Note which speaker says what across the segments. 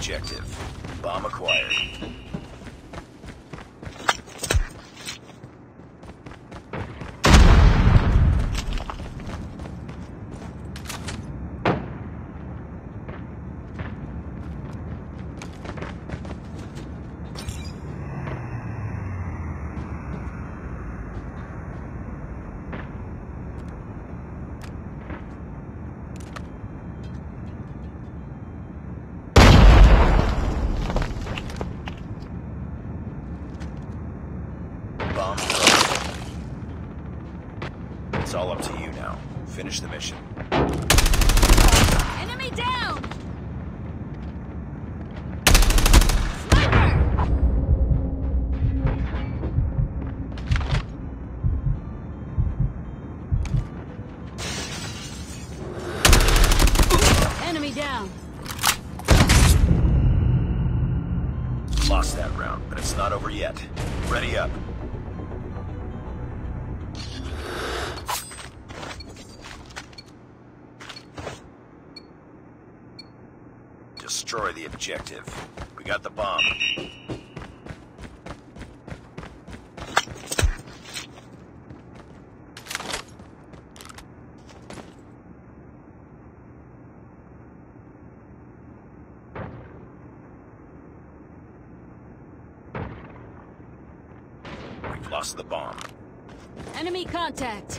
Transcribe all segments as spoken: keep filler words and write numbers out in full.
Speaker 1: objective. Bomb acquired. Bomb dropped. It's all up to you now. Finish the mission.
Speaker 2: Enemy down! Sniper! Enemy down!
Speaker 1: Lost that round, but it's not over yet. Ready up. Destroy the objective. We got the bomb. We've lost the bomb.
Speaker 2: Enemy contact!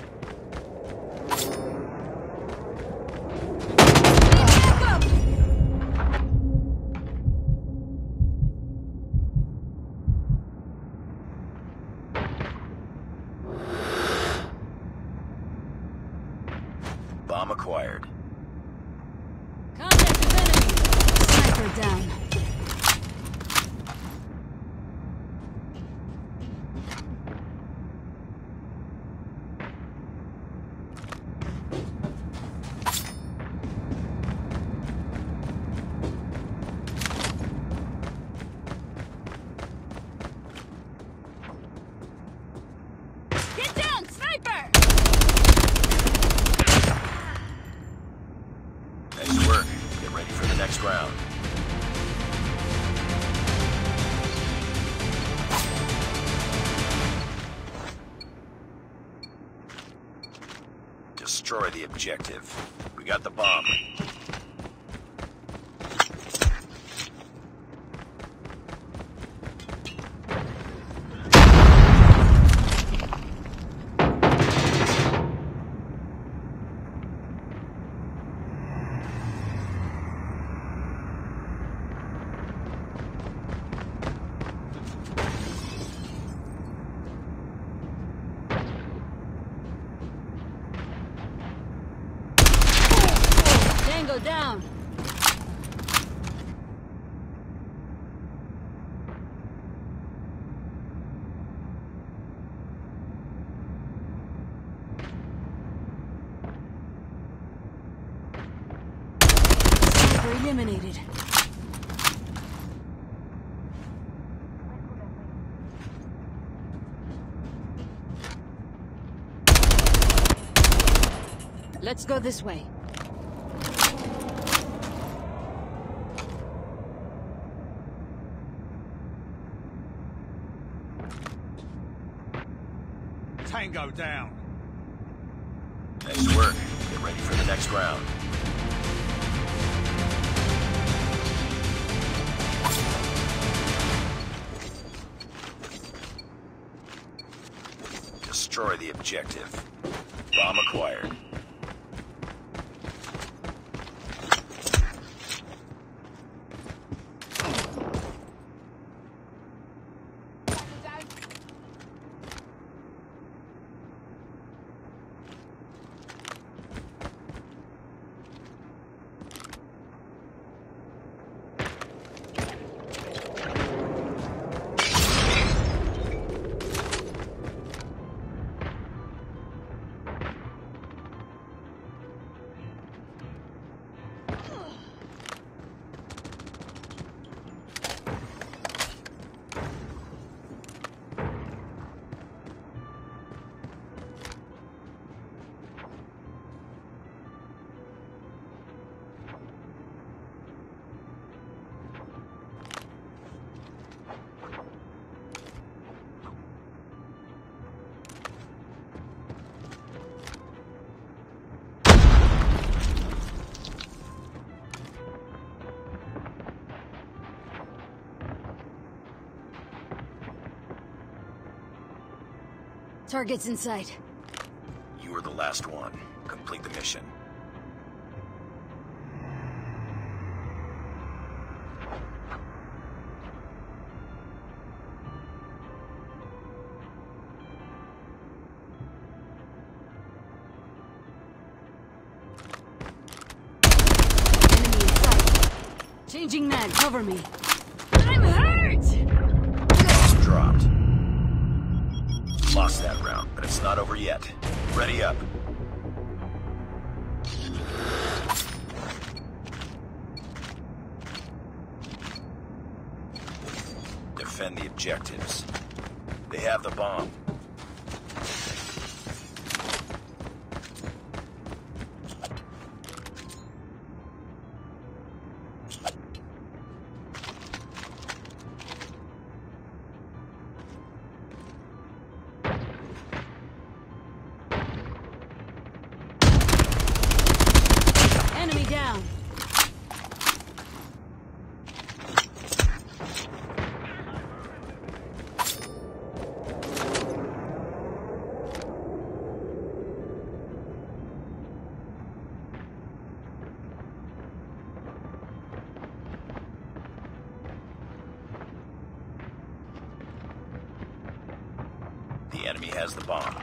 Speaker 1: Bomb acquired.
Speaker 2: Contact with enemy! Sniper down. Get down, sniper!
Speaker 1: Nice work. Get ready for the next round. Destroy the objective. We got the bomb.
Speaker 2: Tango down! Sniper eliminated. Let's go this way.
Speaker 3: Tango down.
Speaker 1: Nice work. Get ready for the next round. Destroy the objective. Bomb acquired.
Speaker 2: Target's in sight.
Speaker 1: You are the last one. Complete the mission.
Speaker 2: Enemy in sight. Changing mag, cover me. I'm hurt!
Speaker 1: Dropped. Lost that round, but it's not over yet. Ready up. Defend the objectives. They have the bomb.
Speaker 2: Enemy down.
Speaker 1: The enemy has the bomb.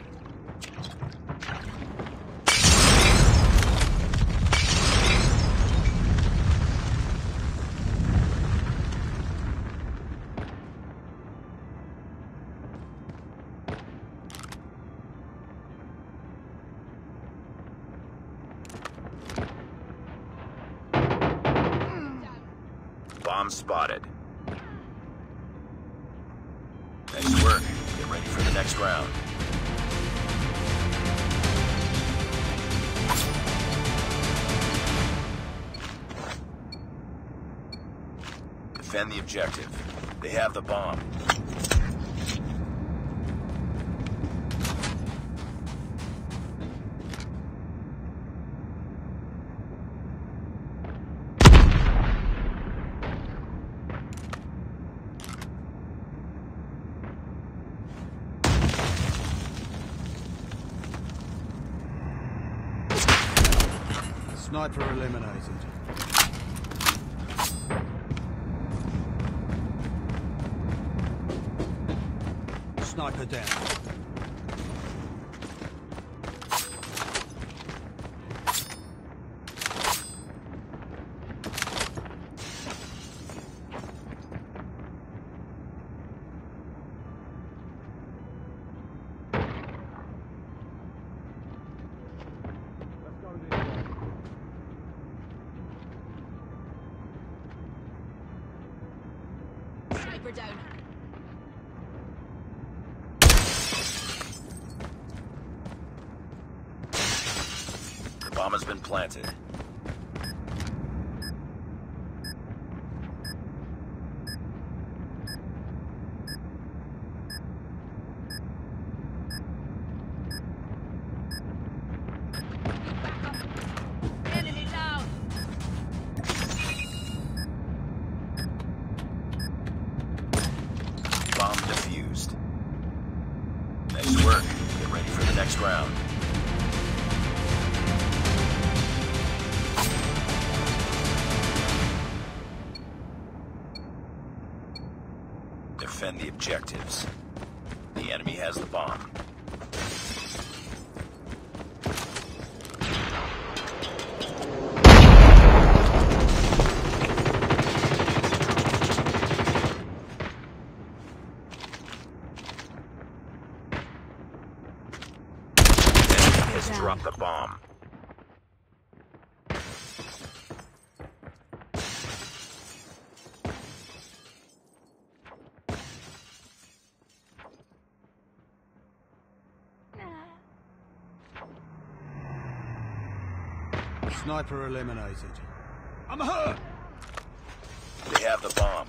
Speaker 1: Bomb spotted. Nice work. Get ready for the next round. Defend the objective. They have the bomb.
Speaker 3: Sniper eliminated. Sniper down.
Speaker 2: Sniper down.
Speaker 1: The bomb has been planted.
Speaker 2: Enemy down.
Speaker 1: Bomb defused. Nice work. Get ready for the next round. Defend the objectives. The enemy has the bomb. Enemy has dropped the bomb.
Speaker 3: Sniper eliminated. I'm hurt!
Speaker 1: They have the bomb.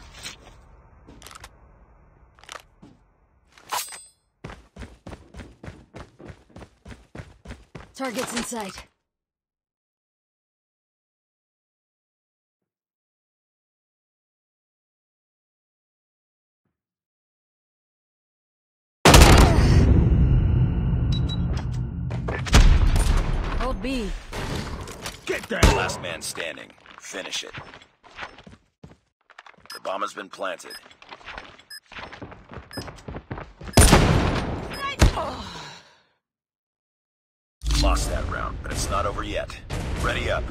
Speaker 2: Target's in sight. B.
Speaker 3: Get down!
Speaker 1: Last man standing. Finish it. The bomb has been planted. Lost that round, but it's not over yet. Ready up.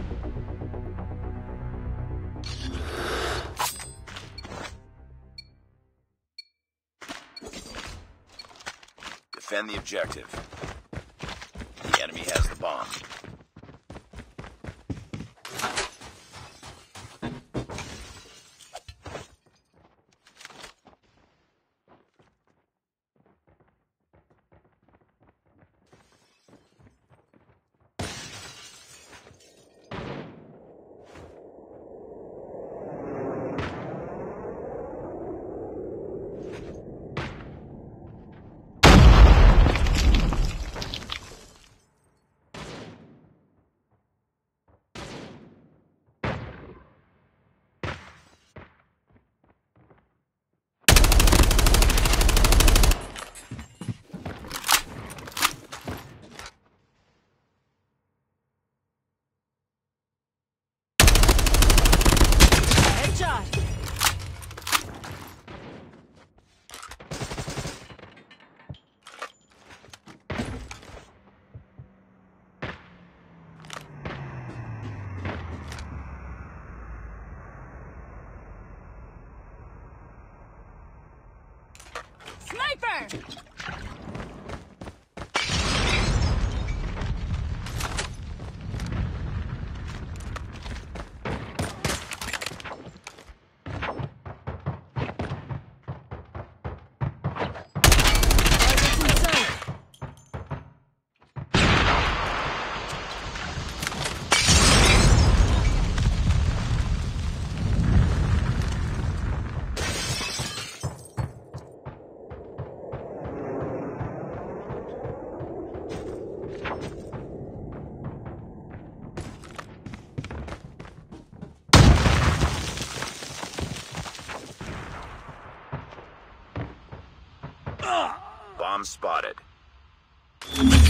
Speaker 1: Defend the objective. The enemy has the bomb.
Speaker 2: Headshot. Sniper!
Speaker 1: Bomb spotted.